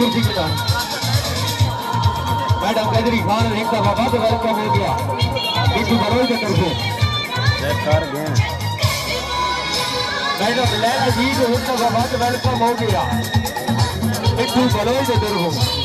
कुर्सी के साथ मैडम कैदरी खान एक दफा बाद वेलकम हो गया बिट्टू बरोई के तरफ मैडम लैला जी को एक दफा बाद वेलकम हो गया बिट्टू बरोई के तरफ